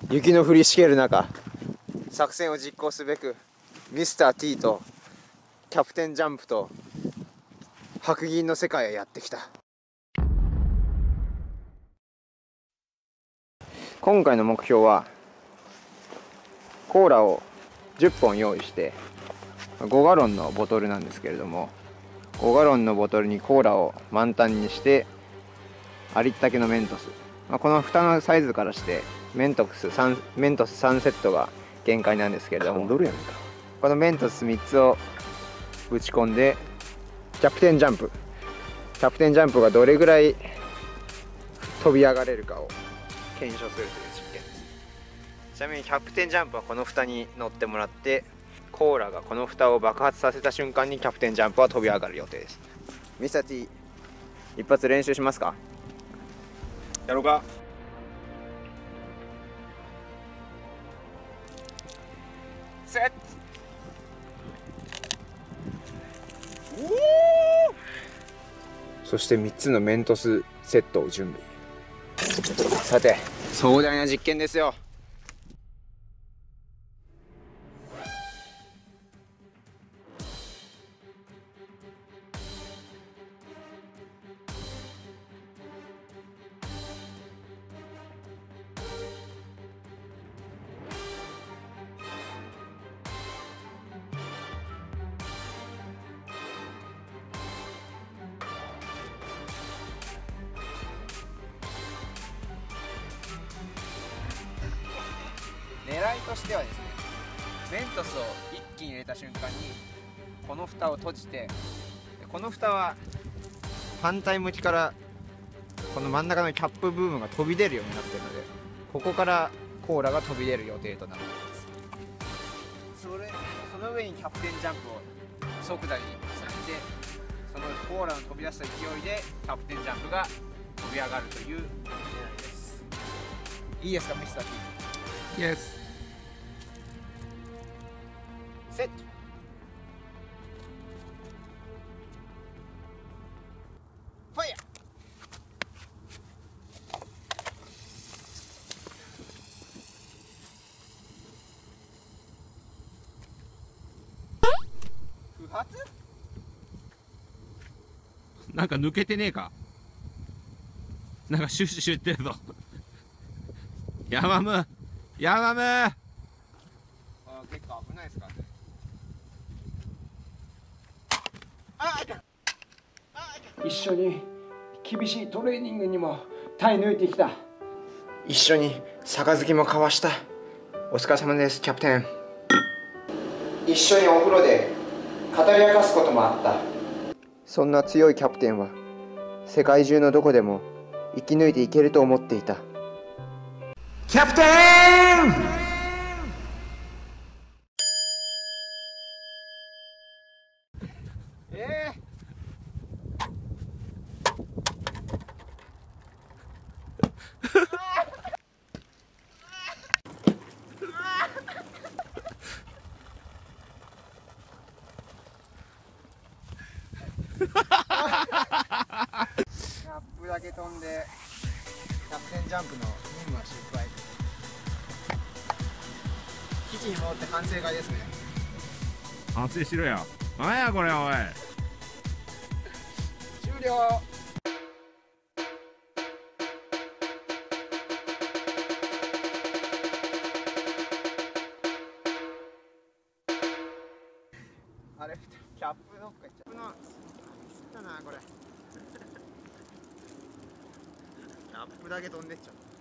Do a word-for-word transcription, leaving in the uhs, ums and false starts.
雪の降りしける中、作戦を実行すべくミスター T とキャプテンジャンプと白銀の世界へやってきた。今回の目標はコーラをじゅっぽん用意して、ごガロンのボトルなんですけれども、ごガロンのボトルにコーラを満タンにして、ありったけのメントス、まあ、この蓋のサイズからしてメントス 3, メントスさんセットが限界なんですけれども、このメントスみっつを打ち込んでキャプテンジャンプキャプテンジャンプがどれぐらい飛び上がれるかを検証するという実験です。ちなみにキャプテンジャンプはこの蓋に乗ってもらって、コーラがこの蓋を爆発させた瞬間にキャプテンジャンプは飛び上がる予定です。ミスター T、 一発練習しますか？ やろうか。セット。 そしてみっつのメントスセットを準備。さて、壮大な実験ですよ。狙いとしてはですね、メントスを一気に入れた瞬間にこの蓋を閉じて、この蓋は反対向きからこの真ん中のキャップ部分が飛び出るようになっているので、ここからコーラが飛び出る予定となっています。それその上にキャプテンジャンプを即座にさせて、そのコーラの飛び出した勢いでキャプテンジャンプが飛び上がるという狙いです。いいですか、ミスター T。 イエス。 セット。ファイヤー。不発？ なんか抜けてねえか。なんかシュッシュシュってるぞ。ヤマムヤマム。 あ、結構危ないですかね。 一緒に厳しいトレーニングにも耐え抜いてきた。 一緒に杯も交わした。お疲れ様です、キャプテン。一緒にお風呂で語り明かすこともあった。そんな強いキャプテンは世界中のどこでも生き抜いていけると思っていた。キャプテン！えーキャップだけ飛んでキャプテンジャンプの任務は失敗。基地に戻って反省会ですね。 反省しろよ。なんやこれおい。 終了。あれ、キャップどっか行っちゃうの。ミスったなこれ。キャップだけ飛んでっちゃった。